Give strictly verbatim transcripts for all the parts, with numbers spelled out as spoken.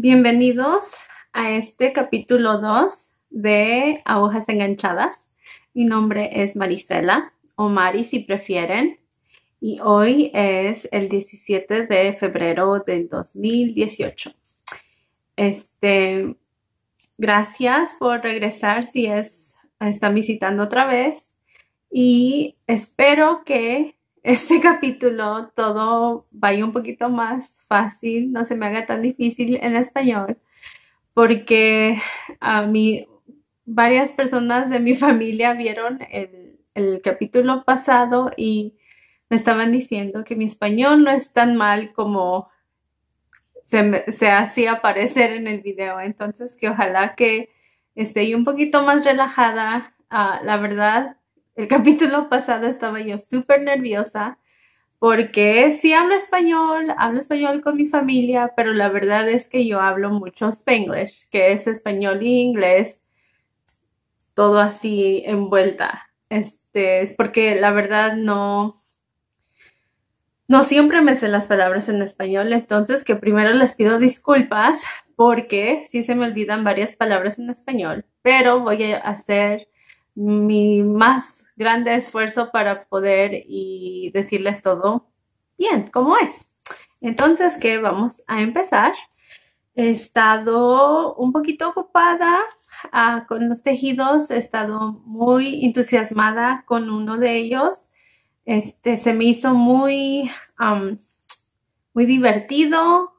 Bienvenidos a este capítulo dos de Agujas Enganchadas. Mi nombre es Marisela, o Mari si prefieren, y hoy es el diecisiete de febrero del dos mil dieciocho. Este, gracias por regresar si es, están visitando otra vez, y espero que este capítulo todo vaya un poquito más fácil, no se me haga tan difícil en español, porque a mí varias personas de mi familia vieron el, el capítulo pasado y me estaban diciendo que mi español no es tan mal como se, me, se hacía parecer en el video. Entonces que ojalá que esté un poquito más relajada. Uh, la verdad, el capítulo pasado estaba yo súper nerviosa porque sí hablo español, hablo español con mi familia, pero la verdad es que yo hablo mucho Spanglish, que es español y inglés, todo así envuelta. Este, es porque la verdad no, no siempre me sé las palabras en español, entonces que primero les pido disculpas porque sí se me olvidan varias palabras en español, pero voy a hacer mi más grande esfuerzo para poder y decirles todo bien, como es. Entonces, ¿qué? Vamos a empezar. He estado un poquito ocupada uh, con los tejidos, he estado muy entusiasmada con uno de ellos. Este, se me hizo muy, um, muy divertido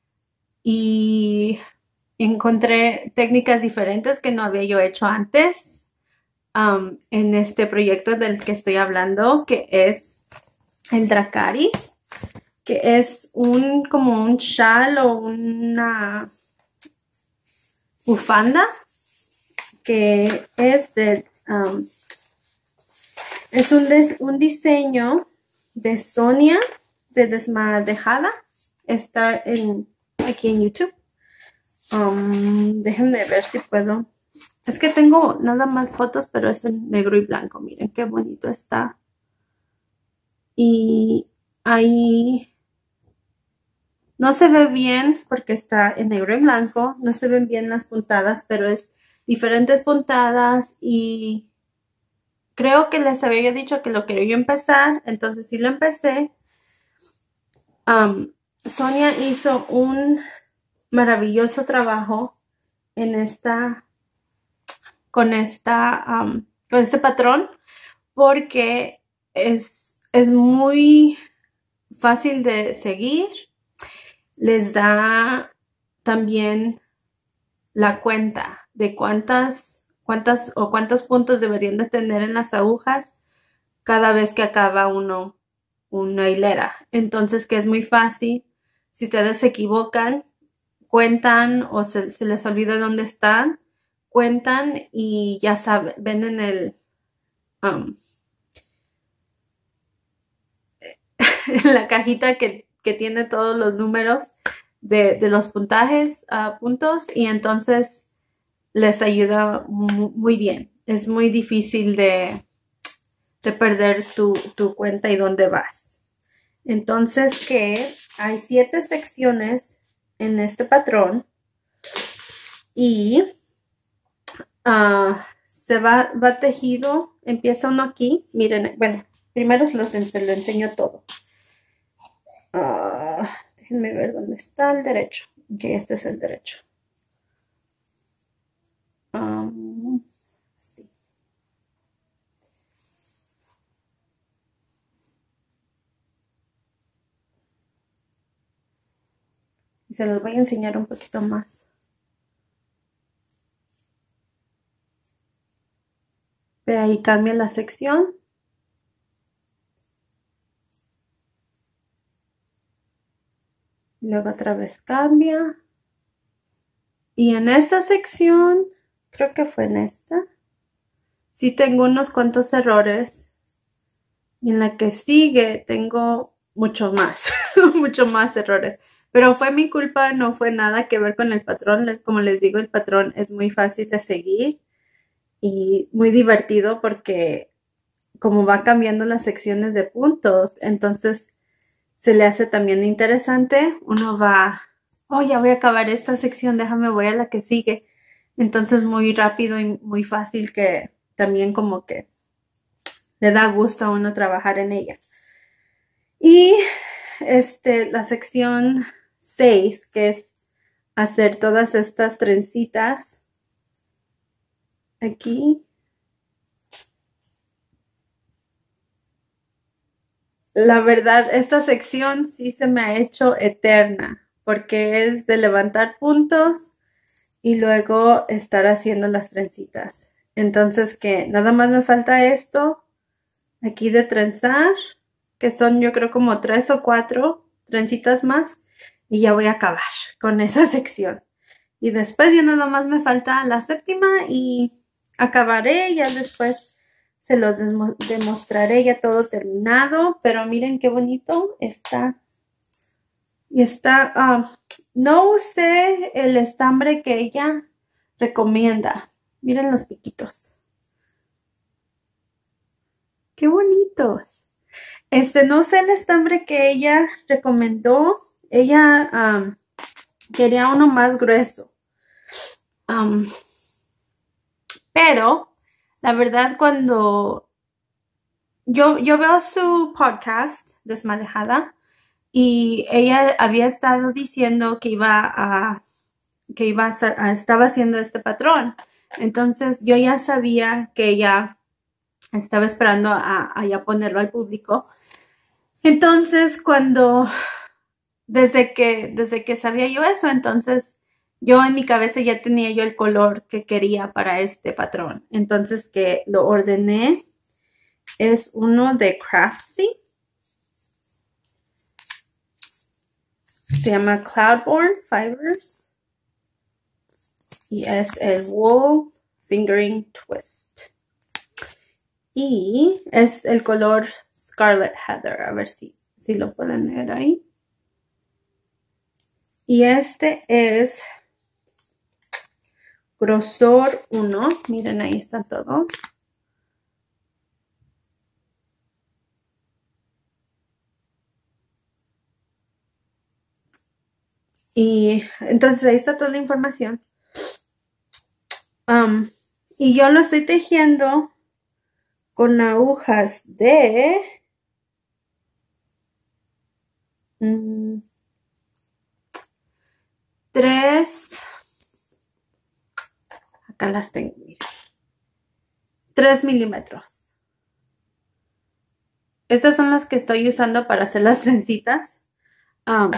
y encontré técnicas diferentes que no había yo hecho antes. Um, en este proyecto del que estoy hablando, que es el Dracaris, que es un como un chal o una bufanda que es de um, es un, des, un diseño de Sonia de Desmadejada. Está en, aquí en YouTube. Um, déjenme ver si puedo. Es que tengo nada más fotos, pero es en negro y blanco. Miren qué bonito está. Y ahí no se ve bien porque está en negro y blanco. No se ven bien las puntadas, pero es diferentes puntadas. Y creo que les había dicho que lo quería yo empezar. Entonces sí lo empecé. Um, Sonia hizo un maravilloso trabajo en esta... con esta um, con este patrón porque es, es muy fácil de seguir. Les da también la cuenta de cuántas cuántas o cuántos puntos deberían de tener en las agujas cada vez que acaba uno una hilera. Entonces que es muy fácil. Si ustedes se equivocan, cuentan o se, se les olvida dónde están, cuentan y ya saben, ven en el um, en la cajita que, que tiene todos los números de, de los puntajes, uh, puntos, y entonces les ayuda muy, muy bien. Es muy difícil de, de perder tu, tu cuenta y dónde vas. Entonces que hay siete secciones en este patrón y Uh, se va, va tejido, empieza uno aquí, miren, bueno, primero se, los, se lo enseño todo. Uh, déjenme ver dónde está el derecho. Ok, este es el derecho. Um, sí. Y se los voy a enseñar un poquito más. De ahí cambia la sección. Luego otra vez cambia. Y en esta sección, creo que fue en esta, sí tengo unos cuantos errores. Y en la que sigue tengo mucho más, mucho más errores. Pero fue mi culpa, no fue nada que ver con el patrón. Como les digo, el patrón es muy fácil de seguir. Y muy divertido porque como va cambiando las secciones de puntos, entonces se le hace también interesante. Uno va oh, ya voy a acabar esta sección, déjame, voy a la que sigue. Entonces muy rápido y muy fácil que también como que le da gusto a uno trabajar en ella. Y este, la sección seis, que es hacer todas estas trencitas aquí. La verdad, esta sección sí se me ha hecho eterna, porque es de levantar puntos y luego estar haciendo las trencitas. Entonces que nada más me falta esto aquí de trenzar, que son yo creo como tres o cuatro trencitas más, y ya voy a acabar con esa sección. Y después ya nada más me falta la séptima y acabaré, ya después se los demostraré ya todo terminado, pero miren qué bonito está. Y está, uh, no usé el estambre que ella recomienda. Miren los piquitos. Qué bonitos. Este, no sé el estambre que ella recomendó. Ella um, quería uno más grueso. Um, pero, la verdad, cuando yo, yo veo su podcast, Desmadejada, y ella había estado diciendo que iba a, que iba a, a, estaba haciendo este patrón. Entonces, yo ya sabía que ella estaba esperando a, a ya ponerlo al público. Entonces, cuando, desde que, desde que sabía yo eso, entonces yo en mi cabeza ya tenía yo el color que quería para este patrón. Entonces, que lo ordené, es uno de Craftsy. Se llama Cloudborn Fibers. Y es el Wool Fingering Twist. Y es el color Scarlet Heather. A ver si, si lo pueden ver ahí. Y este es grosor uno. Miren, ahí está todo. Y entonces ahí está toda la información. Um, y yo lo estoy tejiendo con agujas de mm, tres, acá las tengo, miren, tres milímetros. Estas son las que estoy usando para hacer las trencitas. Um,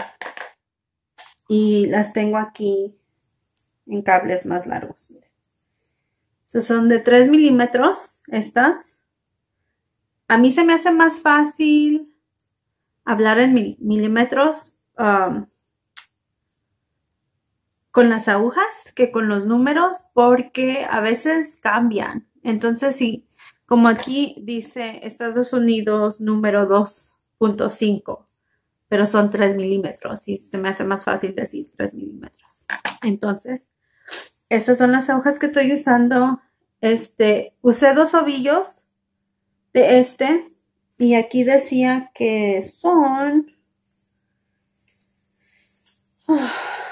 y las tengo aquí en cables más largos. Miren. So, son de tres milímetros estas. A mí se me hace más fácil hablar en mil, milímetros um, con las agujas que con los números, porque a veces cambian. Entonces, sí, como aquí dice Estados Unidos número dos punto cinco, pero son tres milímetros y se me hace más fácil decir tres milímetros. Entonces, estas son las agujas que estoy usando. Este, usé dos ovillos de este. Y aquí decía que son uh,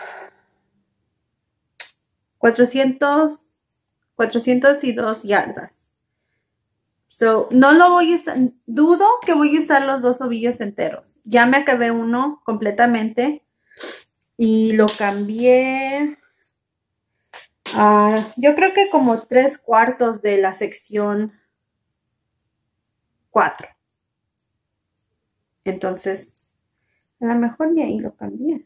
cuatrocientos, cuatrocientos dos yardas. So, no lo voy a usar, dudo que voy a usar los dos ovillos enteros. Ya me acabé uno completamente y lo cambié a, yo creo que como tres cuartos de la sección cuatro. Entonces, a lo mejor ni ahí lo cambié.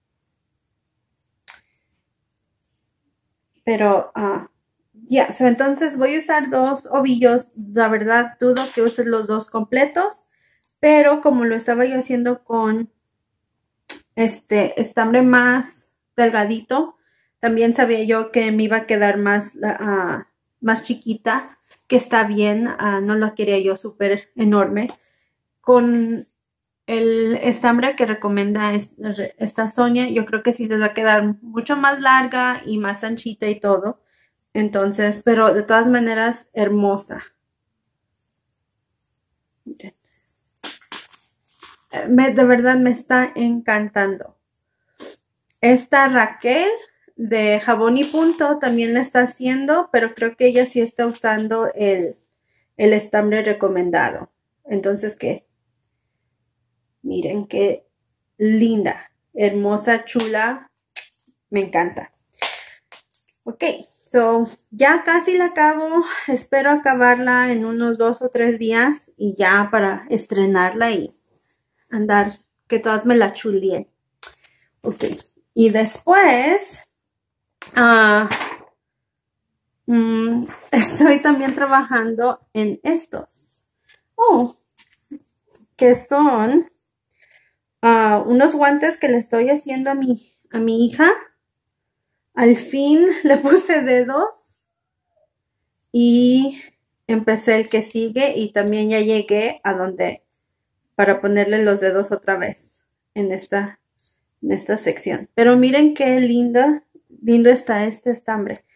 Pero, uh, ya, yeah. So, entonces voy a usar dos ovillos. La verdad, dudo que uses los dos completos. Pero como lo estaba yo haciendo con este estambre más delgadito, también sabía yo que me iba a quedar más, uh, más chiquita. Que está bien, uh, no la quería yo súper enorme. Con el estambre que recomienda esta Sonia, yo creo que sí les va a quedar mucho más larga y más anchita y todo. Entonces, pero de todas maneras, hermosa. Miren. Me, de verdad me está encantando. esta Raquel de Jabón y Punto también la está haciendo, pero creo que ella sí está usando el, el estambre recomendado. Entonces, ¿qué? Miren qué linda, hermosa, chula. Me encanta. Ok, so ya casi la acabo. Espero acabarla en unos dos o tres días y ya para estrenarla y andar, que todas me la chulien. Ok, y después uh, mm, estoy también trabajando en estos. Oh, que son uh, unos guantes que le estoy haciendo a mi, a mi hija. Al fin le puse dedos y empecé el que sigue y también ya llegué a donde para ponerle los dedos otra vez en esta, en esta sección. Pero miren qué linda, lindo está este estambre.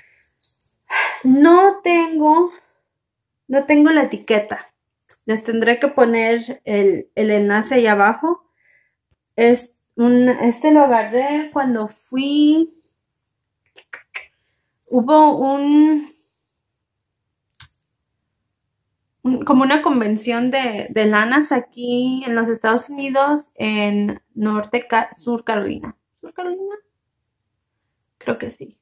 No tengo, no tengo la etiqueta. Les tendré que poner el, el enlace ahí abajo. Es un, este lo agarré cuando fui. Hubo un, un como una convención de, de lanas aquí en los Estados Unidos, en Norte, Sur Carolina. ¿Sur Carolina? Creo que sí.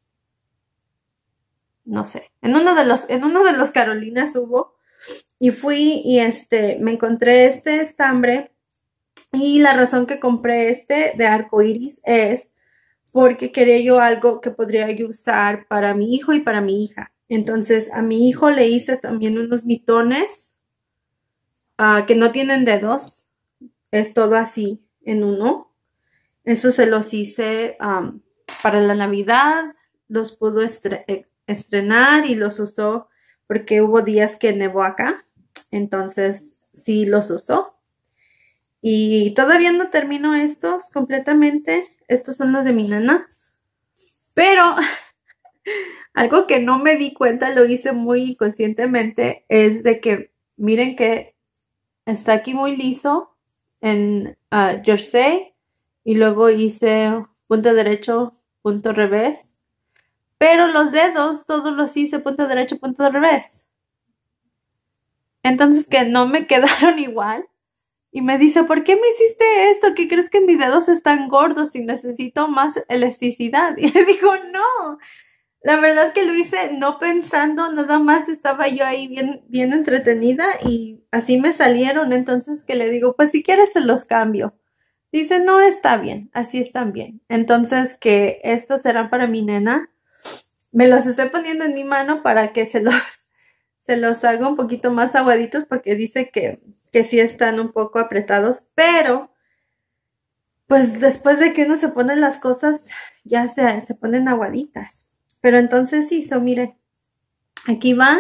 No sé. En uno de los, en uno de los Carolinas hubo. Y fui y este, me encontré este estambre. Y la razón que compré este de arco iris es porque quería yo algo que podría yo usar para mi hijo y para mi hija. Entonces a mi hijo le hice también unos mitones uh, que no tienen dedos. Es todo así en uno. Eso se los hice um, para la Navidad. Los pudo estre estrenar y los usó porque hubo días que nevó acá. Entonces sí los usó. Y todavía no termino estos completamente. Estos son los de mi nana. Pero algo que no me di cuenta, lo hice muy conscientemente, es de que miren que está aquí muy liso en uh, jersey. Y luego hice punto derecho, punto revés. Pero los dedos todos los hice punto derecho, punto revés. Entonces que no me quedaron igual. Y me dice, ¿por qué me hiciste esto? ¿Qué crees que mis dedos están gordos y necesito más elasticidad? Y le digo, no. La verdad que lo hice no pensando, nada más estaba yo ahí bien, bien entretenida y así me salieron. Entonces que le digo, pues si quieres te los cambio. Dice, no, está bien, así están bien. Entonces que estos serán para mi nena. Me los estoy poniendo en mi mano para que se los, se los haga un poquito más aguaditos porque dice que que sí están un poco apretados, pero pues después de que uno se pone las cosas, ya se, se ponen aguaditas. Pero entonces sí, so, miren, aquí va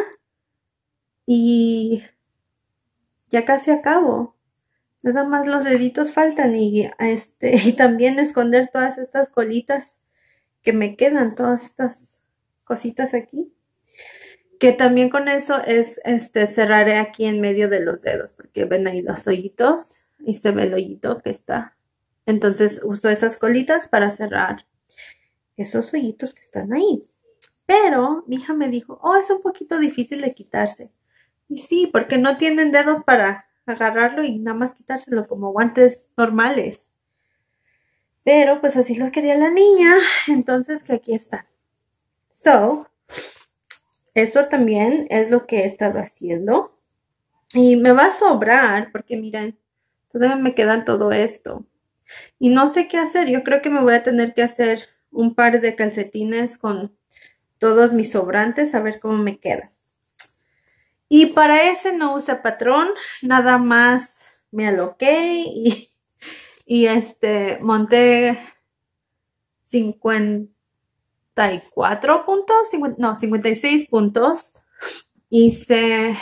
y ya casi acabo. Nada más los deditos faltan y, este, y también esconder todas estas colitas que me quedan, todas estas cositas aquí. Que también con eso es, este, cerraré aquí en medio de los dedos, porque ven ahí los hoyitos y se ve el hoyito que está. Entonces uso esas colitas para cerrar esos hoyitos que están ahí. Pero mi hija me dijo, oh, es un poquito difícil de quitarse. Y sí, porque no tienen dedos para agarrarlo y nada más quitárselo como guantes normales. Pero pues así los quería la niña, entonces que aquí están. So, eso también es lo que he estado haciendo. Y me va a sobrar porque miren, todavía me quedan todo esto. Y no sé qué hacer. Yo creo que me voy a tener que hacer un par de calcetines con todos mis sobrantes a ver cómo me quedan. Y para ese no usé patrón. Nada más me aloqué y, y este monté cincuenta y cuatro puntos, cincuenta, no, cincuenta y seis puntos. Hice,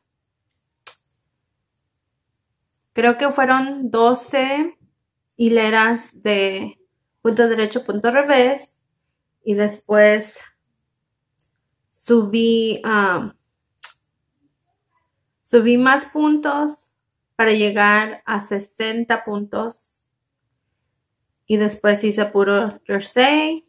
creo que fueron doce hileras de punto derecho, punto revés. Y después subí, um, subí más puntos para llegar a sesenta puntos. y después hice puro jersey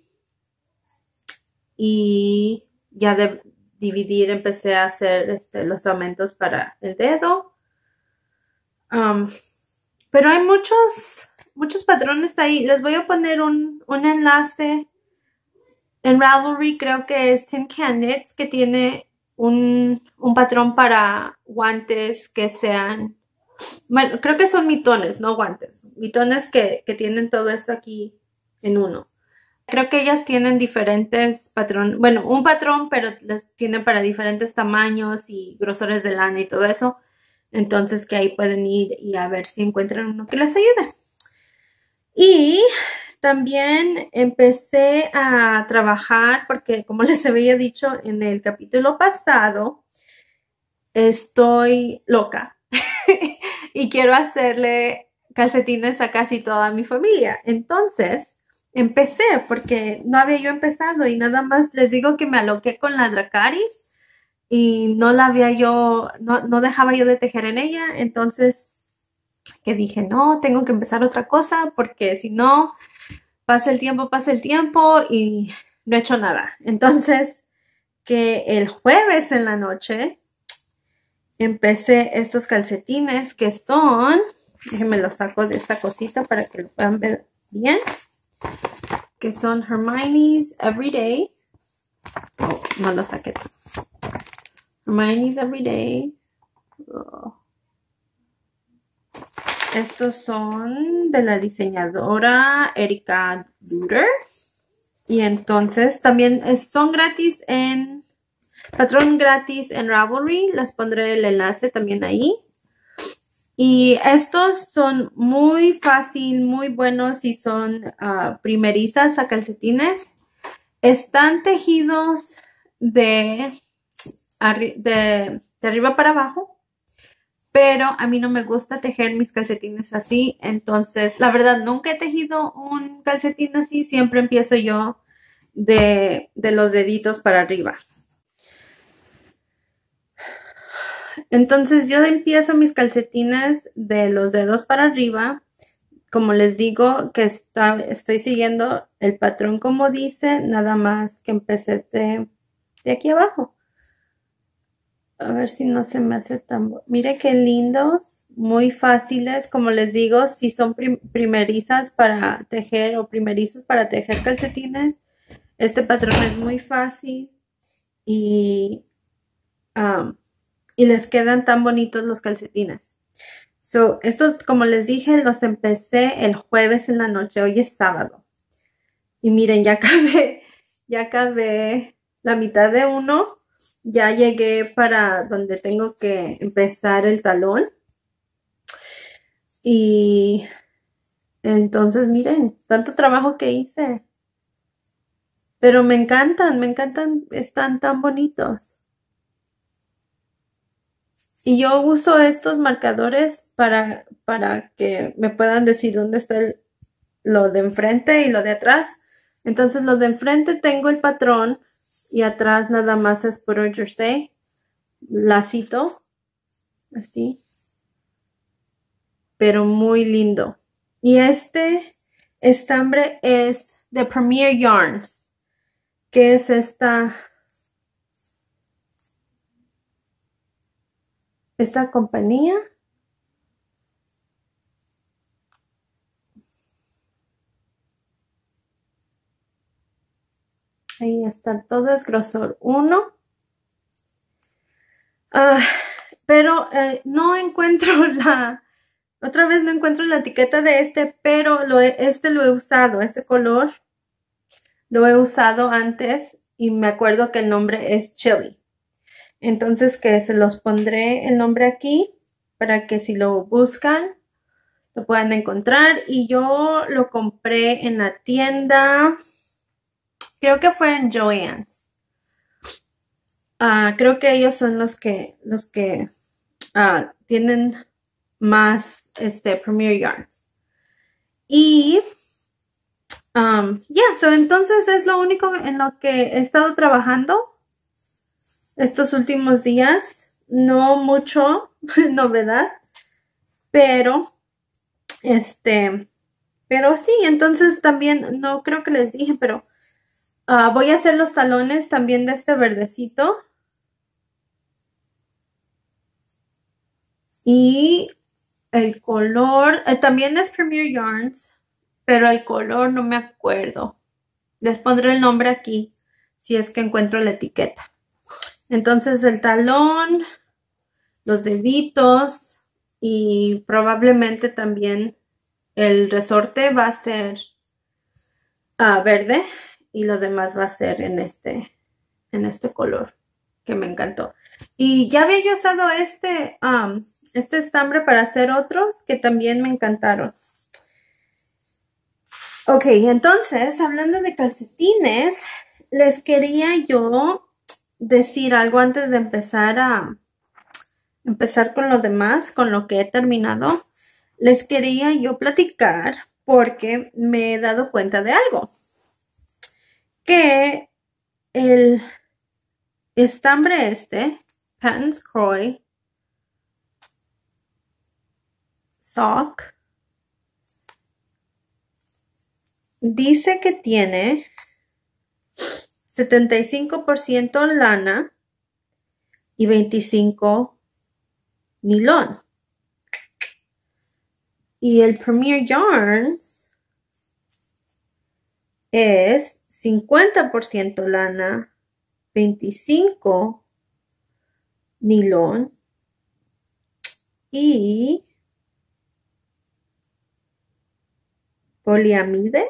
y ya de dividir empecé a hacer este, los aumentos para el dedo. Um, pero hay muchos, muchos patrones ahí. Les voy a poner un, un enlace en Ravelry, creo que es Tin Can Knits, que tiene un, un patrón para guantes que sean, bueno, creo que son mitones, no guantes, mitones que, que tienen todo esto aquí en uno. Creo que ellas tienen diferentes patrones, bueno, un patrón, pero las tienen para diferentes tamaños y grosores de lana y todo eso. Entonces que ahí pueden ir y a ver si encuentran uno que les ayude. Y también empecé a trabajar porque, como les había dicho en el capítulo pasado, estoy loca y quiero hacerle calcetines a casi toda mi familia. Entonces empecé porque no había yo empezado y nada más les digo que me aloqué con la Dracaris y no la había yo, no, no dejaba yo de tejer en ella. Entonces que dije, no, tengo que empezar otra cosa porque si no, pasa el tiempo, pasa el tiempo y no he hecho nada. Entonces que el jueves en la noche empecé estos calcetines que son, déjenme los saco de esta cosita para que lo puedan ver bien, que son Hermione's Everyday. Oh, no lo saqué. Hermione's Everyday. Oh. Estos son de la diseñadora Erika Duder. Y entonces también son gratis en, patrón gratis en Ravelry. Les pondré el enlace también ahí. Y estos son muy fácil, muy buenos y son uh, primerizas a calcetines. Están tejidos de, de, de arriba para abajo. Pero a mí no me gusta tejer mis calcetines así. Entonces, la verdad, nunca he tejido un calcetín así. Siempre empiezo yo de, de los deditos para arriba. Entonces, yo empiezo mis calcetines de los dedos para arriba. Como les digo, que está, estoy siguiendo el patrón como dice. Nada más que empecé de, de aquí abajo. A ver si no se me hace tan... Mire qué lindos, muy fáciles. Como les digo, si son prim primerizas para tejer o primerizos para tejer calcetines, este patrón es muy fácil y, um, y les quedan tan bonitos los calcetines. So, estos, como les dije, los empecé el jueves en la noche. Hoy es sábado. Y miren, ya acabé, ya acabé la mitad de uno. Ya llegué para donde tengo que empezar el talón. Y entonces, miren, tanto trabajo que hice. Pero me encantan, me encantan, están tan bonitos. Y yo uso estos marcadores para, para que me puedan decir dónde está el, lo de enfrente y lo de atrás. Entonces, lo de enfrente tengo el patrón. Y atrás nada más es puro jersey, lacito, así, pero muy lindo. Y este estambre es de Premier Yarns, que es esta, esta compañía. Ahí está, todo es grosor uno. Uh, pero eh, no encuentro la, otra vez no encuentro la etiqueta de este, pero lo he, este lo he usado, este color lo he usado antes y me acuerdo que el nombre es Chili. Entonces que se los pondré el nombre aquí para que si lo buscan lo puedan encontrar. Y yo lo compré en la tienda... Creo que fue en Joann's. Uh, creo que ellos son los que los que uh, tienen más este, Premier Yarns. Y um, ya, yeah, so entonces es lo único en lo que he estado trabajando estos últimos días. No mucho novedad, pero este Pero sí, entonces también, no creo que les dije, pero uh, voy a hacer los talones también de este verdecito. Y el color, eh, también es Premier Yarns, pero el color no me acuerdo. Les pondré el nombre aquí, si es que encuentro la etiqueta. Entonces el talón, los deditos y probablemente también el resorte va a ser uh, verde y lo demás va a ser en este, en este color que me encantó. Y ya había yo usado este, um, este estambre para hacer otros que también me encantaron. Ok, entonces, hablando de calcetines, les quería yo decir algo antes de empezar a empezar con lo demás, con lo que he terminado. Les quería yo platicar porque me he dado cuenta de algo. Que el estambre este, Patons Kroy Sock, dice que tiene setenta y cinco por ciento lana y veinticinco por ciento nilón. Y el Premier Yarns es cincuenta por ciento lana, veinticinco por ciento nilón y poliamide.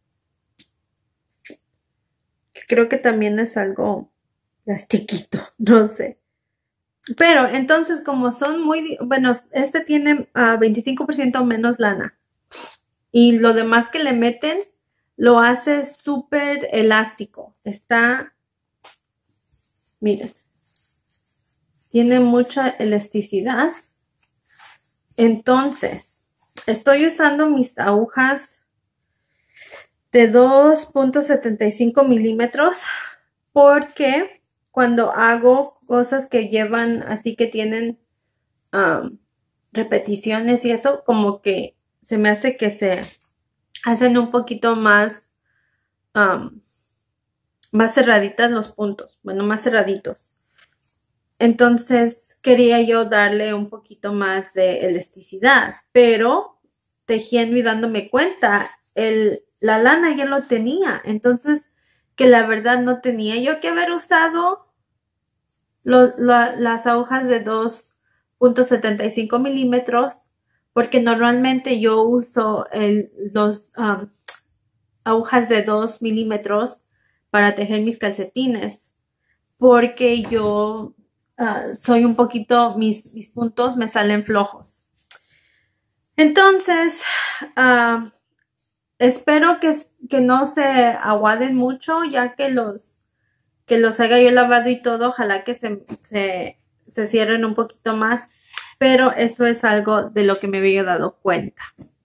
Creo que también es algo plastiquito, no sé. Pero entonces como son muy, bueno, este tiene uh, veinticinco por ciento menos lana. Y lo demás que le meten lo hace súper elástico. Está, miren, tiene mucha elasticidad. Entonces, estoy usando mis agujas de dos punto setenta y cinco milímetros porque cuando hago cosas que llevan así que tienen um, repeticiones y eso, como que se me hace que se hacen un poquito más um, más cerraditas los puntos, bueno, más cerraditos. Entonces quería yo darle un poquito más de elasticidad, pero tejiendo y dándome cuenta, el, la lana ya lo tenía, entonces que la verdad no tenía yo que haber usado lo, la, las agujas de dos punto setenta y cinco milímetros, porque normalmente yo uso el, los um, agujas de dos milímetros para tejer mis calcetines, porque yo uh, soy un poquito, mis, mis puntos me salen flojos. Entonces, uh, espero que, que no se aguaden mucho, ya que los, que los haya yo lavado y todo, ojalá que se, se, se cierren un poquito más, pero eso es algo de lo que me había dado cuenta.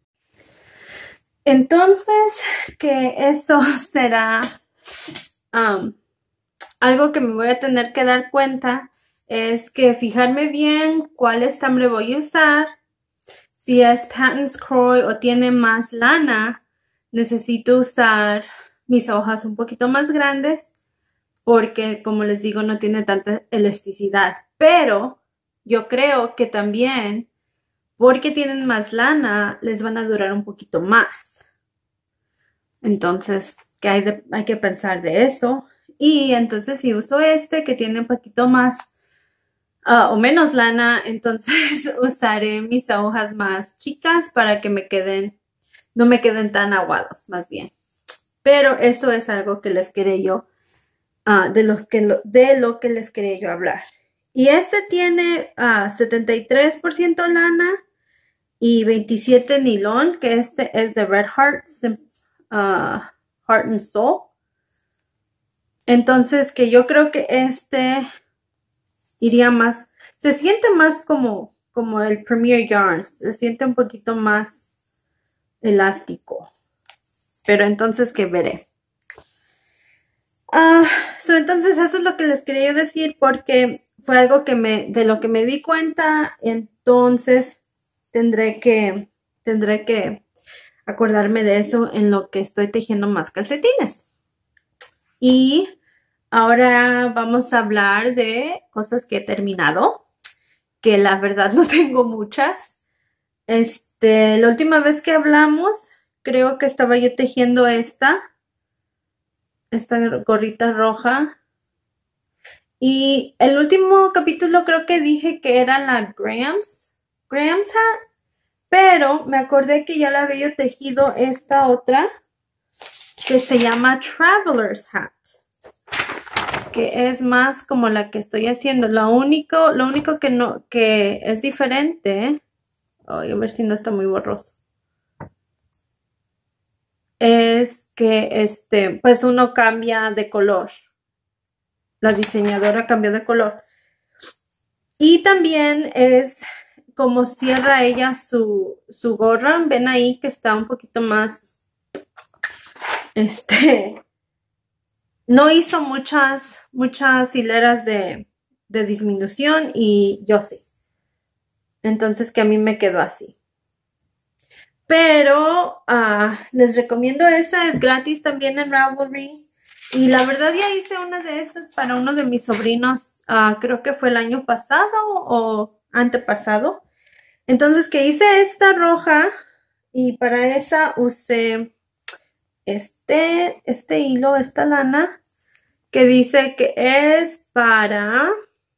Entonces, que eso será um, algo que me voy a tener que dar cuenta, es que fijarme bien cuál estambre voy a usar. Si es Patons Kroy o tiene más lana, necesito usar mis hojas un poquito más grandes porque, como les digo, no tiene tanta elasticidad. Pero yo creo que también, porque tienen más lana, les van a durar un poquito más. Entonces, que hay, de, hay que pensar de eso. Y entonces si uso este que tiene un poquito más uh, o menos lana, entonces usaré mis agujas más chicas para que me queden, no me queden tan aguados, más bien. Pero eso es algo que les quería yo, uh, de, lo que lo, de lo que les quería yo hablar. Y este tiene uh, setenta y tres por ciento lana y veintisiete por ciento nilón, que este es de Red Heart, uh, Heart and Soul. Entonces, que yo creo que este iría más, se siente más como, como el Premier Yarns, se siente un poquito más elástico. Pero entonces que veré. Uh, so, entonces eso es lo que les quería decir porque fue algo que me, de lo que me di cuenta. Entonces tendré que, tendré que acordarme de eso en lo que estoy tejiendo más calcetines. Y ahora vamos a hablar de cosas que he terminado, que la verdad no tengo muchas. Este, la última vez que hablamos, creo que estaba yo tejiendo esta, esta gorrita roja. Y el último capítulo creo que dije que era la Graham's, Graham's hat, pero me acordé que ya la había yo tejido esta otra que se llama Traveler's Hat, que es más como la que estoy haciendo. Lo único, lo único que no, que es diferente, ay, a ver si no está muy borroso, es que este, pues uno cambia de color. La diseñadora cambió de color. Y también es como cierra ella su, su gorra. Ven ahí que está un poquito más, este, no hizo muchas, muchas hileras de, de disminución y yo sí. Entonces que a mí me quedó así. Pero uh, les recomiendo esa, es gratis también en Ravelry. Y la verdad ya hice una de estas para uno de mis sobrinos, uh, creo que fue el año pasado o antepasado. Entonces que hice esta roja y para esa usé este, este hilo, esta lana, que dice que es para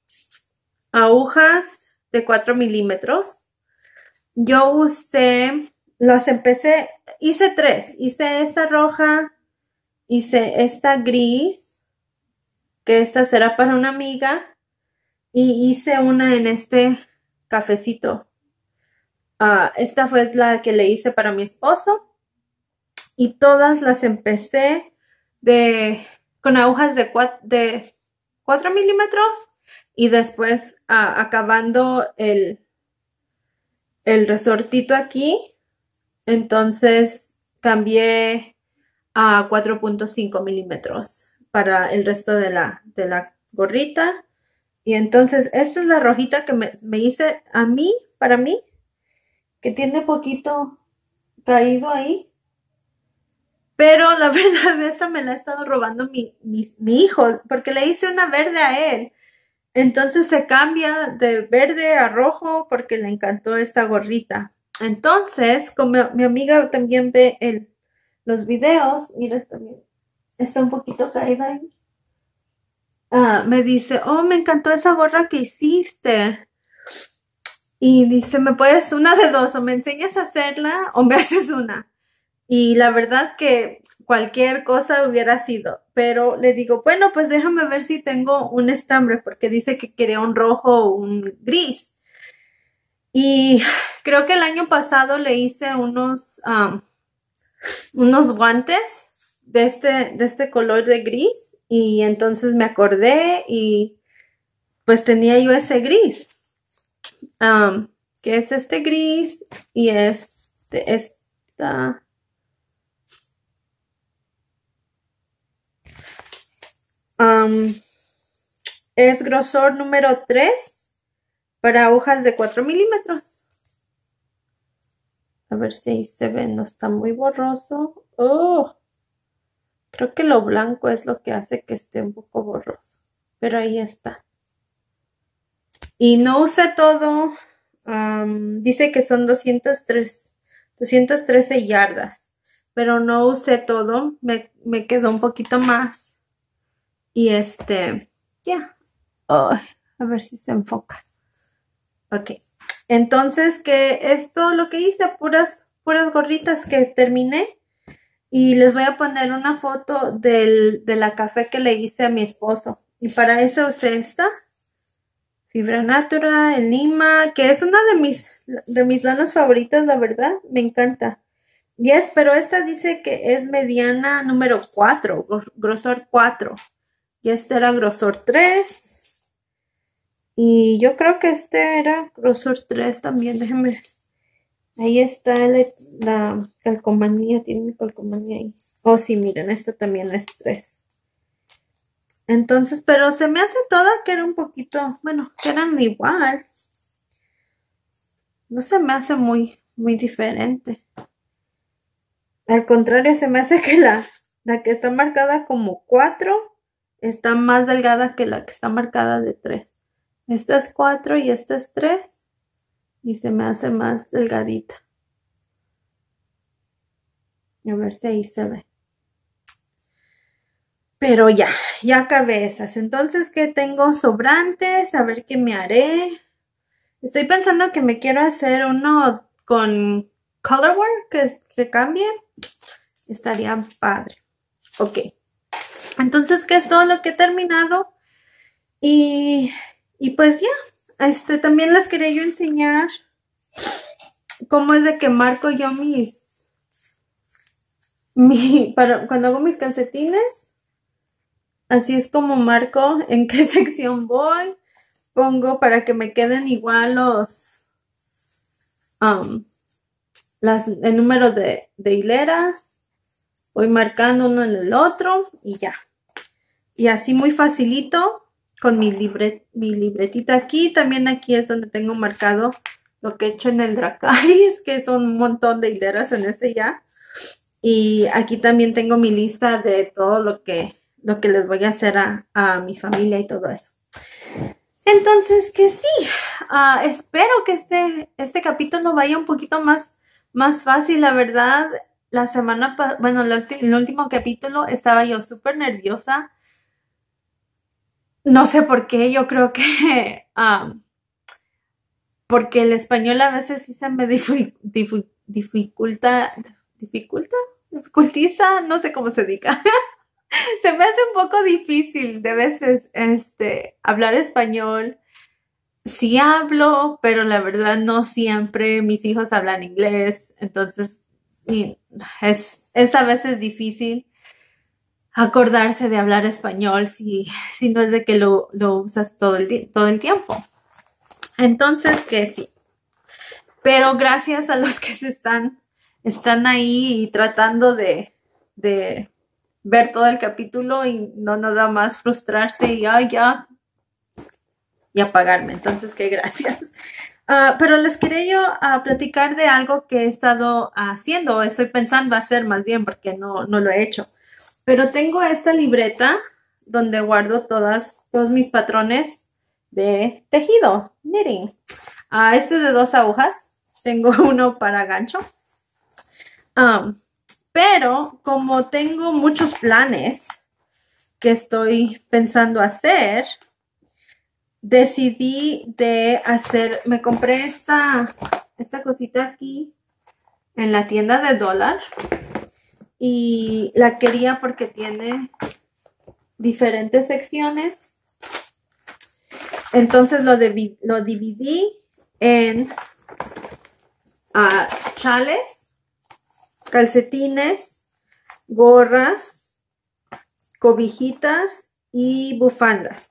agujas de cuatro milímetros. Yo usé, las empecé, hice tres, hice esa roja, hice esta gris, que esta será para una amiga, y hice una en este cafecito. Uh, esta fue la que le hice para mi esposo, y todas las empecé de, con agujas de cuatro, de cuatro milímetros, y después uh, acabando el, el resortito aquí, entonces cambié a cuatro punto cinco milímetros para el resto de la, de la gorrita. Y entonces esta es la rojita que me, me hice a mí, para mí, que tiene poquito caído ahí. Pero la verdad esta me la ha estado robando mi, mi, mi hijo, porque le hice una verde a él. Entonces se cambia de verde a rojo porque le encantó esta gorrita. Entonces, como mi amiga también ve el los videos, mira, también está un poquito caída ahí. Uh, me dice, oh, me encantó esa gorra que hiciste. Y dice, me puedes, una de dos, o me enseñas a hacerla o me haces una. Y la verdad que cualquier cosa hubiera sido. Pero le digo, bueno, pues déjame ver si tengo un estambre, porque dice que quería un rojo o un gris. Y creo que el año pasado le hice unos... Um, unos guantes de este, de este color de gris y entonces me acordé y pues tenía yo ese gris, um, que es este gris y este, esta, um, es grosor número tres para hojas de cuatro milímetros. A ver si ahí se ve, no está muy borroso. Oh, creo que lo blanco es lo que hace que esté un poco borroso. Pero ahí está. Y no usé todo. Um, dice que son doscientas tres, doscientas trece yardas. Pero no usé todo. Me, me quedó un poquito más. Y este, ya. Yeah. Oh, a ver si se enfoca. Ok. Entonces, que es todo lo que hice, puras, puras gorritas que terminé. Y les voy a poner una foto del, de la café que le hice a mi esposo. Y para eso usé esta. Fibra Natura en Lima, que es una de mis, de mis lanas favoritas, la verdad. Me encanta. Y es, pero esta dice que es mediana número cuatro, grosor cuatro. Y este era grosor tres. Y yo creo que este era grosor tres también, déjenme. Ahí está la, la calcomanía, tiene mi calcomanía ahí. Oh, sí, miren, esta también es tres. Entonces, pero se me hace toda que era un poquito, bueno, que eran igual. No se me hace muy, muy diferente. al contrario, se me hace que la, la que está marcada como cuatro está más delgada que la que está marcada de tres. Esta es cuatro y esta es tres y se me hace más delgadita. A ver si ahí se ve. Pero ya, ya acabé esas. Entonces, ¿qué tengo sobrantes? A ver qué me haré. Estoy pensando que me quiero hacer uno con colorwork, que, que cambie. Estaría padre. Ok. Entonces, ¿qué es todo lo que he terminado? Y, y pues ya. Este, también les quería yo enseñar cómo es de que marco yo mis... Mi, para, cuando hago mis calcetines. Así es como marco en qué sección voy. Pongo para que me queden igual los um, las, el número de, de hileras. Voy marcando uno en el otro y ya. Y así muy facilito con mi, libre, mi libretita aquí. También aquí es donde tengo marcado lo que he hecho en el Dracaris, que son un montón de hileras en ese ya. Y aquí también tengo mi lista de todo lo que... lo que les voy a hacer a, a mi familia y todo eso. Entonces, que sí, uh, espero que este, este capítulo vaya un poquito más, más fácil, la verdad. La semana, bueno, el, el último capítulo estaba yo súper nerviosa. No sé por qué, yo creo que um, porque el español a veces sí se me dific, dific, dificulta, dificulta, dificultiza, no sé cómo se diga. Se me hace un poco difícil de veces este, hablar español. Sí hablo, pero la verdad no siempre. Mis hijos hablan inglés, entonces es, es a veces difícil acordarse de hablar español si, si no es de que lo, lo usas todo el, todo el tiempo. Entonces, que sí. Pero gracias a los que se están, están ahí tratando de... de ver todo el capítulo y no nada más frustrarse y ay, ya y apagarme. Entonces, qué gracias. Uh, pero les quería yo uh, platicar de algo que he estado haciendo, estoy pensando hacer más bien porque no, no lo he hecho. Pero tengo esta libreta donde guardo todas, todos mis patrones de tejido, knitting. Uh, este es de dos agujas. Tengo uno para gancho. Um, Pero como tengo muchos planes que estoy pensando hacer, decidí de hacer, me compré esta, esta cosita aquí en la tienda de dólar y la quería porque tiene diferentes secciones. Entonces lo, divi, lo dividí en uh, chales, calcetines, gorras, cobijitas y bufandas.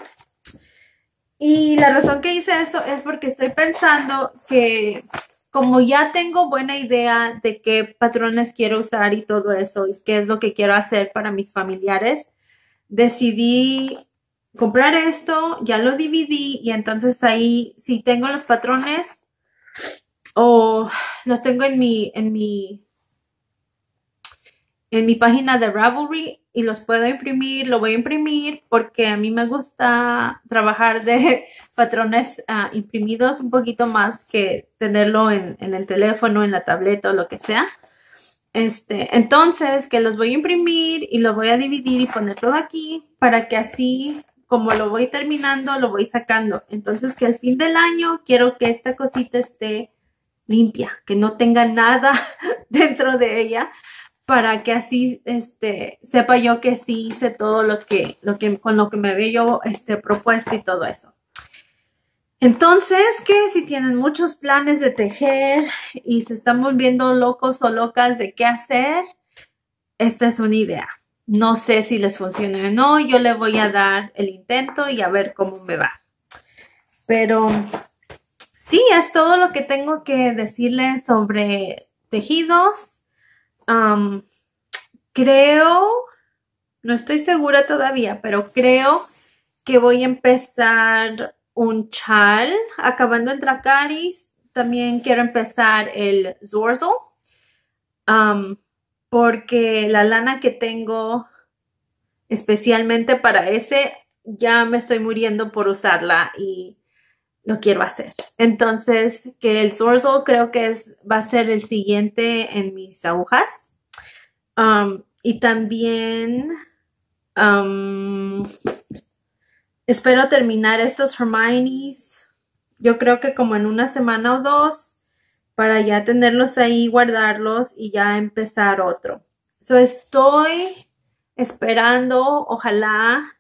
Y la razón que hice eso es porque estoy pensando que como ya tengo buena idea de qué patrones quiero usar y todo eso y qué es lo que quiero hacer para mis familiares, decidí comprar esto, ya lo dividí y entonces ahí si tengo los patrones o los tengo en mi, en mi en mi página de Ravelry y los puedo imprimir, lo voy a imprimir porque a mí me gusta trabajar de patrones uh, imprimidos un poquito más que tenerlo en, en el teléfono, en la tableta o lo que sea. Este, entonces, que los voy a imprimir y lo voy a dividir y poner todo aquí para que así, como lo voy terminando, lo voy sacando. Entonces, que al fin del año quiero que esta cosita esté limpia, que no tenga nada dentro de ella, para que así este, sepa yo que sí hice todo lo que, lo que, con lo que me había yo este, propuesto y todo eso. Entonces, que si tienen muchos planes de tejer y se están volviendo locos o locas de qué hacer, esta es una idea. No sé si les funciona o no, yo le voy a dar el intento y a ver cómo me va. Pero sí, es todo lo que tengo que decirles sobre tejidos. Um, creo, no estoy segura todavía, pero creo que voy a empezar un chal acabando el Dracaris. También quiero empezar el Zorzo. Um, porque la lana que tengo especialmente para ese, ya me estoy muriendo por usarla y lo quiero hacer. Entonces, que el Zorzal creo que es, va a ser el siguiente en mis agujas. Um, y también um, espero terminar estos Hermione's, yo creo que como en una semana o dos, para ya tenerlos ahí, guardarlos y ya empezar otro. So, estoy esperando, ojalá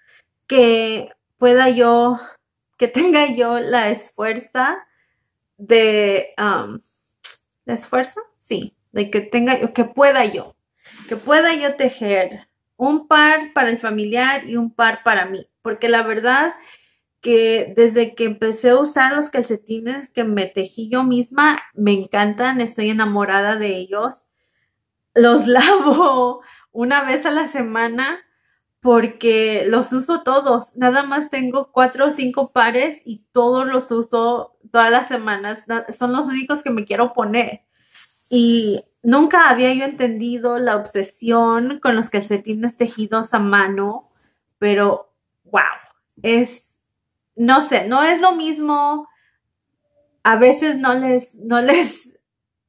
que pueda yo, que tenga yo la esfuerza de, um, ¿la esfuerza? Sí, de que tenga, que pueda yo, que pueda yo tejer un par para el familiar y un par para mí, porque la verdad que desde que empecé a usar los calcetines que me tejí yo misma, me encantan, estoy enamorada de ellos. Los lavo una vez a la semana porque los uso todos. Nada más tengo cuatro o cinco pares y todos los uso todas las semanas. Son los únicos que me quiero poner. Y nunca había yo entendido la obsesión con los calcetines tejidos a mano, pero wow, es, no sé, no es lo mismo. A veces no les, no les,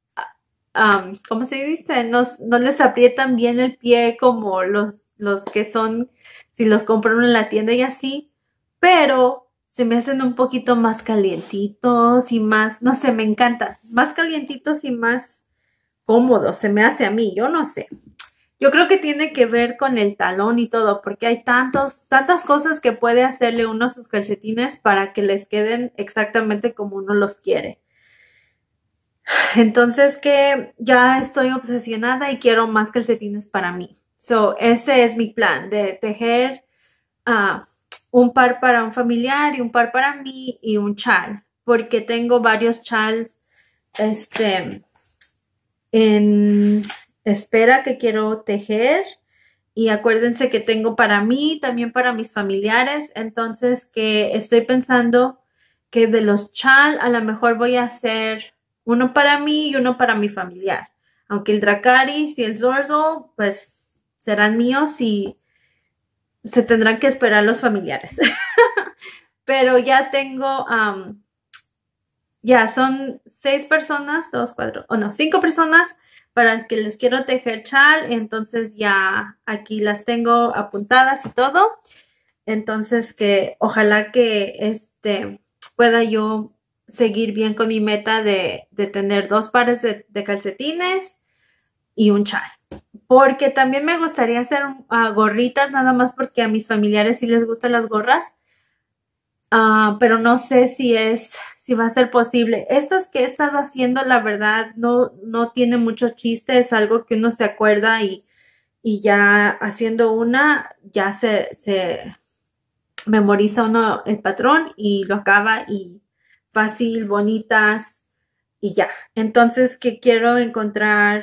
um, ¿cómo se dice? No, no les aprietan bien el pie como los, los que son, si los compran en la tienda y así, pero se me hacen un poquito más calientitos y más, no sé, me encanta, más calientitos y más cómodo, se me hace a mí, yo no sé. Yo creo que tiene que ver con el talón y todo, porque hay tantos, tantas cosas que puede hacerle uno a sus calcetines para que les queden exactamente como uno los quiere. Entonces que ya estoy obsesionada y quiero más calcetines para mí. So, ese es mi plan, de tejer uh, un par para un familiar y un par para mí y un chal, porque tengo varios chals, este... en espera que quiero tejer y acuérdense que tengo para mí, también para mis familiares, entonces que estoy pensando que de los chal a lo mejor voy a hacer uno para mí y uno para mi familiar, aunque el Dracarys y el Zorzal pues serán míos y se tendrán que esperar los familiares. Pero ya tengo um, ya son seis personas, dos, cuatro, o no, cinco personas para que les quiero tejer chal. Entonces ya aquí las tengo apuntadas y todo. Entonces que ojalá que este pueda yo seguir bien con mi meta de, de tener dos pares de, de calcetines y un chal. Porque también me gustaría hacer uh, gorritas, nada más porque a mis familiares sí les gustan las gorras. Uh, pero no sé si es, si va a ser posible. Estas que he estado haciendo, la verdad, no, no tiene mucho chiste, es algo que uno se acuerda y, y ya haciendo una, ya se, se memoriza uno el patrón y lo acaba y fácil, bonitas y ya. Entonces que quiero encontrar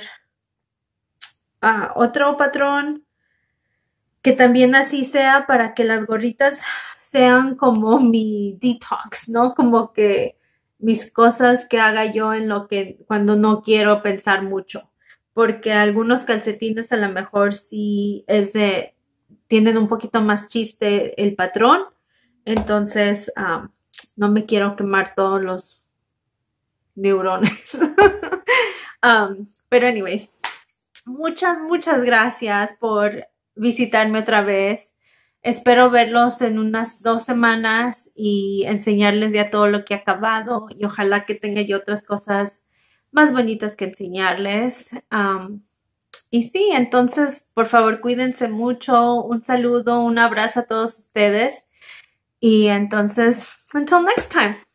uh, otro patrón que también así sea para que las gorritas sean como mi detox, ¿no? Como que mis cosas que haga yo en lo que, cuando no quiero pensar mucho. Porque algunos calcetines a lo mejor sí es de, tienen un poquito más chiste el patrón. Entonces, um, no me quiero quemar todos los neurones. um, pero anyways, muchas, muchas gracias por visitarme otra vez. Espero verlos en unas dos semanas y enseñarles ya todo lo que he acabado y ojalá que tenga yo otras cosas más bonitas que enseñarles. Um, y sí, entonces, por favor, cuídense mucho. Un saludo, un abrazo a todos ustedes. Y entonces, until next time.